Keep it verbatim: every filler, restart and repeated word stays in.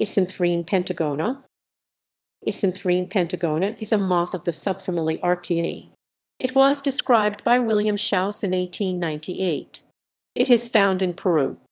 Isanthrene pentagona. Isanthrene pentagona is a moth of the subfamily Arctiinae. It was described by William Schaus in eighteen ninety-eight. It is found in Peru.